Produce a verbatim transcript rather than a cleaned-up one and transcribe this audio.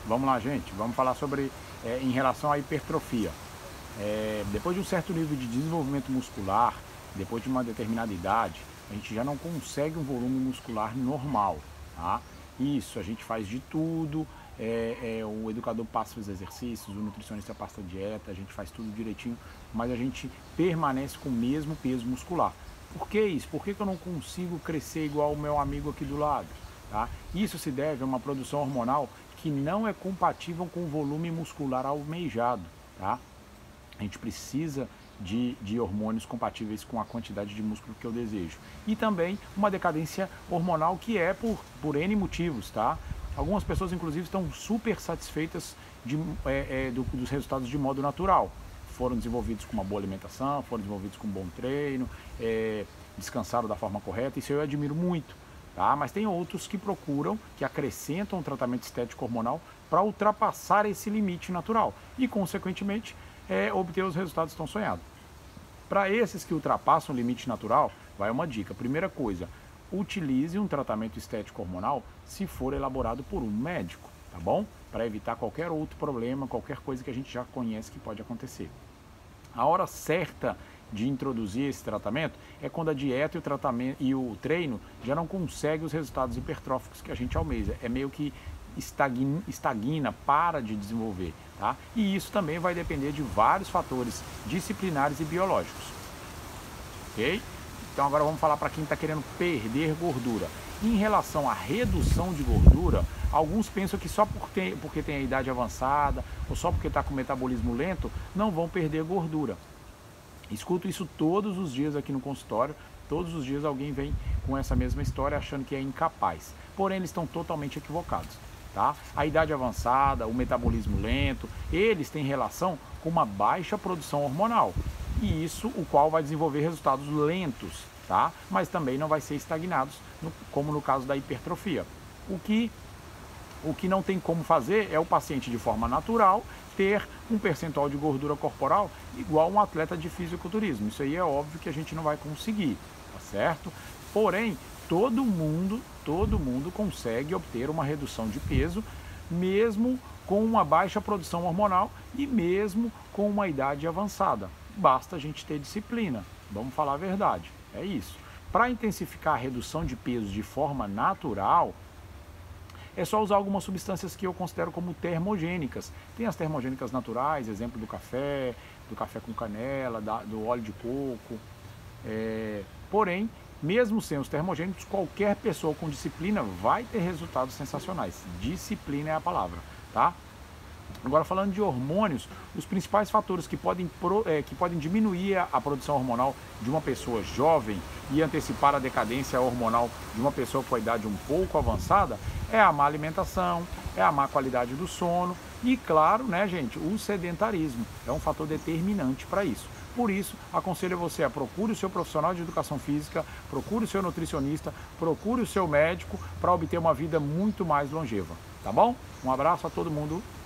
Vamos lá, gente, vamos falar sobre, é, em relação à hipertrofia. É, depois de um certo nível de desenvolvimento muscular, depois de uma determinada idade, a gente já não consegue um volume muscular normal, tá? Isso, a gente faz de tudo, é, é, o educador passa os exercícios, o nutricionista passa a dieta, a gente faz tudo direitinho, mas a gente permanece com o mesmo peso muscular. Por que isso? Por que que eu não consigo crescer igual o meu amigo aqui do lado? Tá? Isso se deve a uma produção hormonal que não é compatível com o volume muscular almejado. Tá? A gente precisa de, de hormônios compatíveis com a quantidade de músculo que eu desejo. E também uma decadência hormonal que é por, por N motivos. Tá? Algumas pessoas, inclusive, estão super satisfeitas de, é, é, do, dos resultados de modo natural. Foram desenvolvidos com uma boa alimentação, foram desenvolvidos com um bom treino, é, descansaram da forma correta, isso eu admiro muito. Tá? Mas tem outros que procuram, que acrescentam um tratamento estético hormonal para ultrapassar esse limite natural e, consequentemente, é, obter os resultados tão sonhados. Para esses que ultrapassam o limite natural, vai uma dica. Primeira coisa, utilize um tratamento estético hormonal se for elaborado por um médico, tá bom? Para evitar qualquer outro problema, qualquer coisa que a gente já conhece que pode acontecer. A hora certa de introduzir esse tratamento é quando a dieta e o tratamento e o treino já não conseguem os resultados hipertróficos que a gente almeja. É meio que estagna, estagna, para de desenvolver, tá? E isso também vai depender de vários fatores disciplinares e biológicos, ok? Então agora vamos falar para quem está querendo perder gordura. Em relação à redução de gordura, alguns pensam que só por ter, porque tem a idade avançada ou só porque está com o metabolismo lento, não vão perder gordura. Escuto isso todos os dias aqui no consultório, todos os dias alguém vem com essa mesma história achando que é incapaz. Porém, eles estão totalmente equivocados. Tá? A idade avançada, o metabolismo lento, eles têm relação com uma baixa produção hormonal. E isso o qual vai desenvolver resultados lentos, tá? Mas também não vai ser estagnados, no, como no caso da hipertrofia. O que, o que não tem como fazer é o paciente, de forma natural, ter um percentual de gordura corporal igual um atleta de fisiculturismo. Isso aí é óbvio que a gente não vai conseguir, tá certo? Porém, todo mundo, todo mundo consegue obter uma redução de peso, mesmo com uma baixa produção hormonal e mesmo com uma idade avançada. Basta a gente ter disciplina, vamos falar a verdade, é isso. Para intensificar a redução de peso de forma natural, é só usar algumas substâncias que eu considero como termogênicas. Tem as termogênicas naturais, exemplo do café, do café com canela, da, do óleo de coco. É, porém, mesmo sem os termogênicos, qualquer pessoa com disciplina vai ter resultados sensacionais. Disciplina é a palavra, tá? Agora, falando de hormônios, os principais fatores que podem, pro, é, que podem diminuir a, a produção hormonal de uma pessoa jovem e antecipar a decadência hormonal de uma pessoa com a idade um pouco avançada é a má alimentação, é a má qualidade do sono e, claro, né, gente, o sedentarismo é um fator determinante para isso. Por isso, aconselho você a procure o seu profissional de educação física, procure o seu nutricionista, procure o seu médico para obter uma vida muito mais longeva, tá bom? Um abraço a todo mundo.